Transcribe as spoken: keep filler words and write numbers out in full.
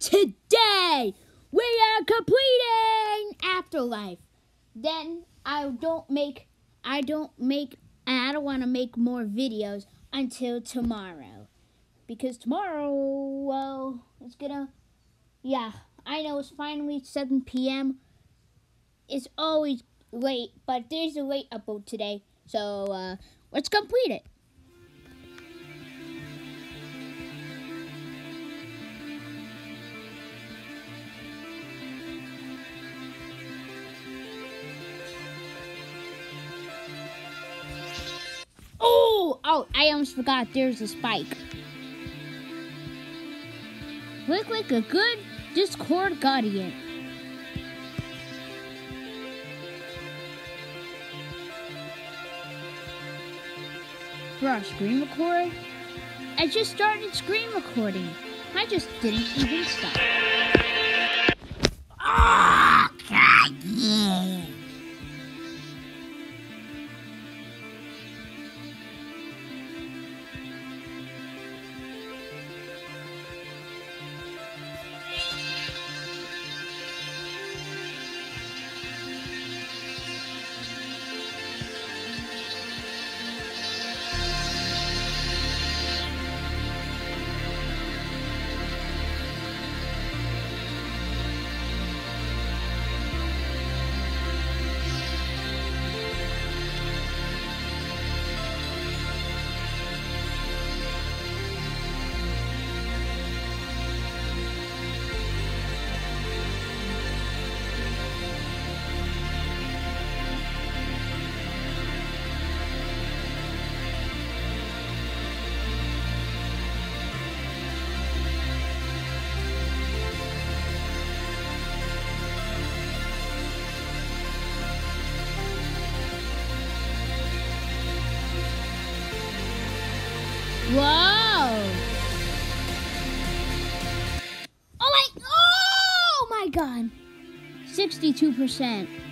Today, we are completing AfterLife. Then I don't make, I don't make, I don't want to make more videos until tomorrow. Because tomorrow, well, it's gonna, yeah, I know it's finally seven p m It's always late, but there's a late upload today. So, uh, let's complete it. Oh, oh, I almost forgot there's a spike. Look like a good Discord guardian. Bruh, screen record? I just started screen recording. I just didn't even stop. Oh, God, yeah. Whoa! Oh my! Oh my God! Sixty-two percent.